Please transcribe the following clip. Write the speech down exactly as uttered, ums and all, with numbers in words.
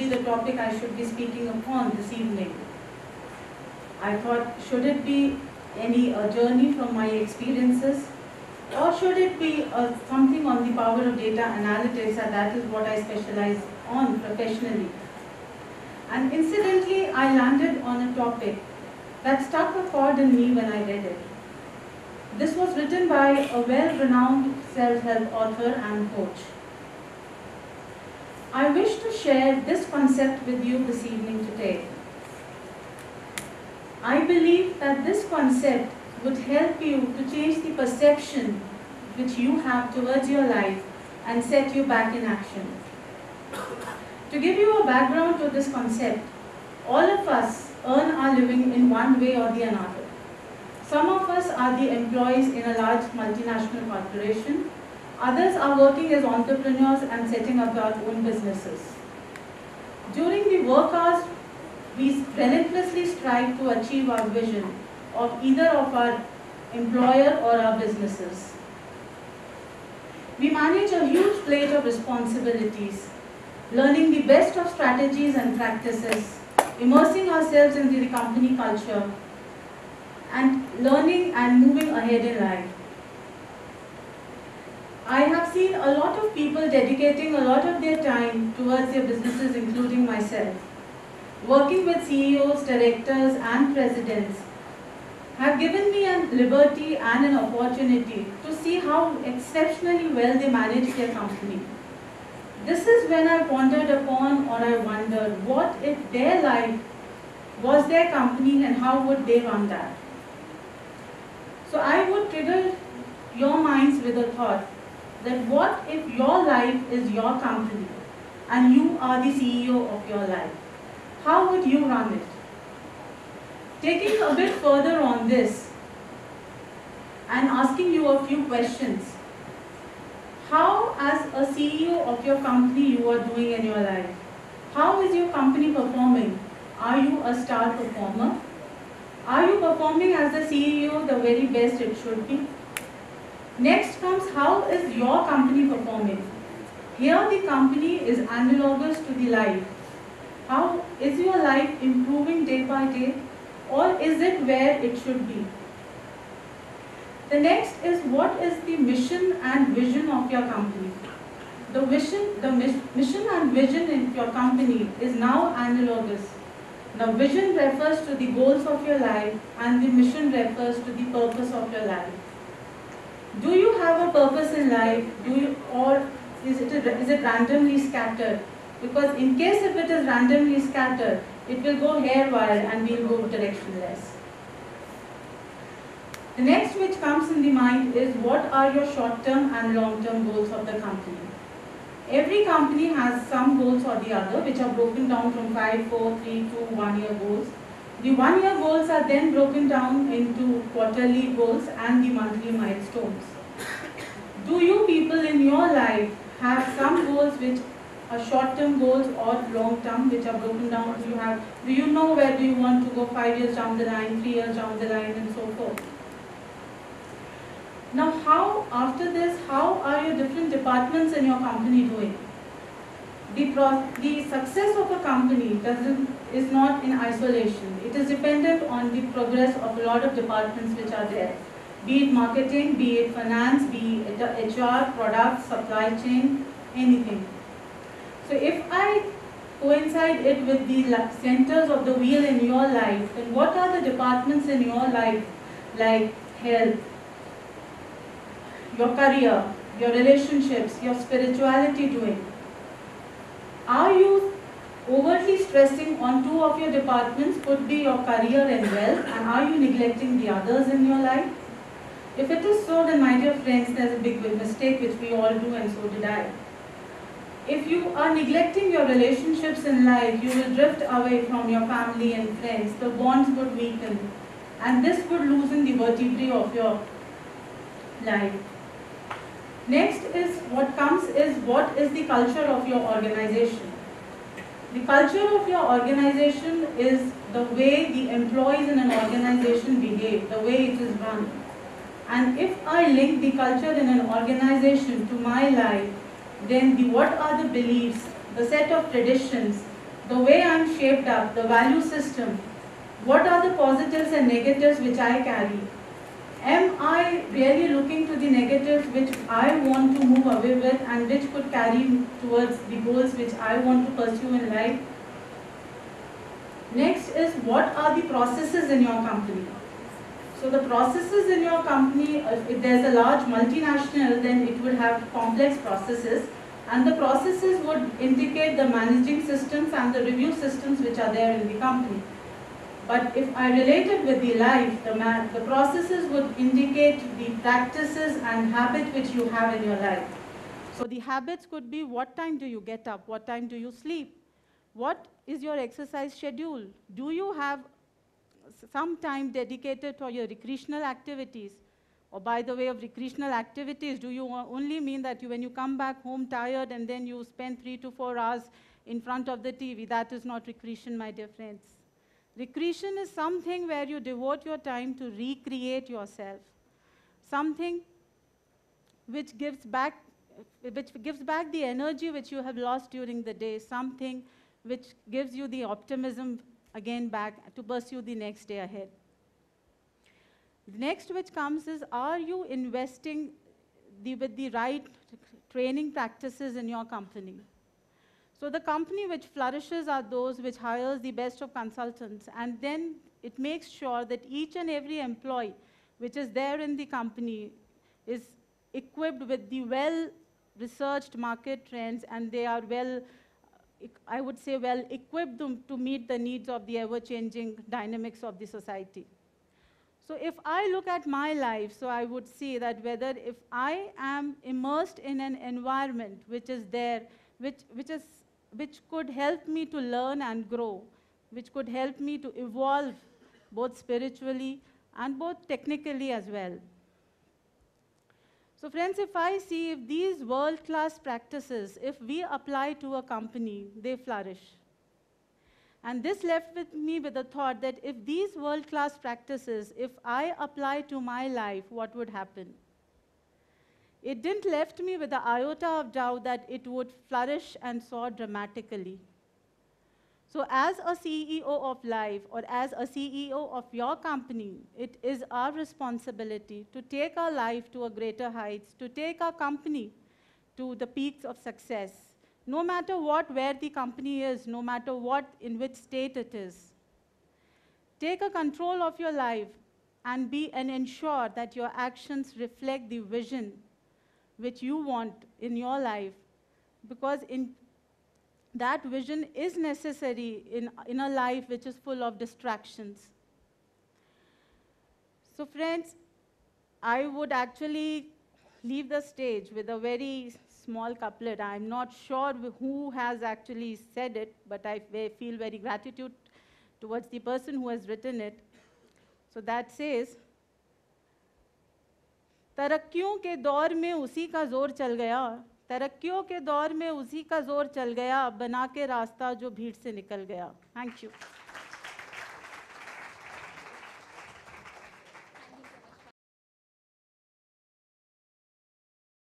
be the topic I should be speaking upon this evening. I thought, should it be any a journey from my experiences, or should it be uh, something on the power of data analytics, and that is what I specialize on professionally. And incidentally, I landed on a topic that struck a chord in me when I read it. This was written by a well-renowned self-help author and coach. I wish to share this concept with you this evening today. I believe that this concept would help you to change the perception which you have towards your life and set you back in action. To give you a background to this concept, all of us earn our living in one way or the other. Some of us are the employees in a large multinational corporation. Others are working as entrepreneurs and setting up our own businesses. During the work hours, we relentlessly strive to achieve our vision of either of our employer or our businesses. We manage a huge plate of responsibilities, learning the best of strategies and practices, immersing ourselves in the company culture, and learning and moving ahead in life. I have seen a lot of people dedicating a lot of their time towards their businesses, including myself. Working with C E Os, directors, and presidents have given me a liberty and an opportunity to see how exceptionally well they manage their company. This is when I pondered upon, or I wondered, what if their life was their company and how would they run that? So I would trigger your minds with a thought that what if your life is your company and you are the C E O of your life? How would you run it? Taking a bit further on this and asking you a few questions. How, as a C E O of your company, you are doing in your life? How is your company performing? Are you a star performer? Are you performing as the C E O the very best it should be? Next comes, how is your company performing? Here the company is analogous to the life. How is your life improving day by day, or is it where it should be? The next is, what is the mission and vision of your company? The vision, the mission and vision in your company is now analogous. Now, vision refers to the goals of your life and the mission refers to the purpose of your life. Do you have a purpose in life, do you, or is it, a, is it randomly scattered? Because in case if it is randomly scattered, it will go haywire and we will go directionless. The next which comes in the mind is, what are your short-term and long-term goals of the company? Every company has some goals or the other which are broken down from five, four, three, two, one-year goals. The one-year goals are then broken down into quarterly goals and the monthly milestones. Do you people in your life have some goals which are short-term goals or long-term which are broken down? Do you have, do you know where do you want to go five years down the line, three years down the line, and so forth? Now, how, after this, how are your different departments in your company doing? The, pro the success of a company doesn't, is not in isolation. It is dependent on the progress of a lot of departments which are there. Be it marketing, be it finance, be it H R, products, supply chain, anything. So if I coincide it with the centers of the wheel in your life, then what are the departments in your life, like health, your career, your relationships, your spirituality doing? Are you overtly stressing on two of your departments, could be your career and wealth, and are you neglecting the others in your life? If it is so, then my dear friends, there's a big, big mistake which we all do, and so did I. If you are neglecting your relationships in life, you will drift away from your family and friends. The bonds would weaken, and this would loosen the vertebrae of your life. Next is, what comes is, what is the culture of your organization? The culture of your organization is the way the employees in an organization behave, the way it is run. And if I link the culture in an organization to my life, then the, what are the beliefs, the set of traditions, the way I'm shaped up, the value system, what are the positives and negatives which I carry? Am I really looking to the negatives which I want to move away with and which could carry me towards the goals which I want to pursue in life? Next is, what are the processes in your company? So the processes in your company, if there's a large multinational, then it would have complex processes, and the processes would indicate the managing systems and the review systems which are there in the company. But if I relate it with the life, the, man, the processes would indicate the practices and habit which you have in your life. So the habits could be, what time do you get up? What time do you sleep? What is your exercise schedule? Do you have some time dedicated for your recreational activities? Or by the way of recreational activities, do you only mean that you, when you come back home tired and then you spend three to four hours in front of the T V? That is not recreation, my dear friends. Recreation is something where you devote your time to recreate yourself. Something which gives back, which gives back the energy which you have lost during the day. Something which gives you the optimism again back to pursue the next day ahead. The next which comes is, are you investing the, with the right training practices in your company? So the company which flourishes are those which hires the best of consultants, and then it makes sure that each and every employee which is there in the company is equipped with the well-researched market trends, and they are well, I would say, well equipped to, to meet the needs of the ever-changing dynamics of the society. So if I look at my life, so I would see that whether if I am immersed in an environment which is there, which, which, is, which could help me to learn and grow, which could help me to evolve both spiritually and both technically as well. So friends, if I see if these world-class practices, if we apply to a company, they flourish. And this left with me with the thought that if these world-class practices, if I apply to my life, what would happen? It didn't left me with the iota of doubt that it would flourish and soar dramatically. So as a C E O of life, or as a C E O of your company, it is our responsibility to take our life to a greater heights, to take our company to the peaks of success. No matter what, where the company is, no matter what, in which state it is. Take a control of your life and be and ensure that your actions reflect the vision which you want in your life, because in that vision is necessary in, in a life which is full of distractions. So friends, I would actually leave the stage with a very small couplet. I'm not sure who has actually said it, but I feel very gratitude towards the person who has written it. So that says, तरक्कियों के दौर में उसी का जोर चल गया, तरक्कियों के दौर में उसी का जोर चल गया, बना के रास्ता जो भीड़ से निकल गया. Thank you.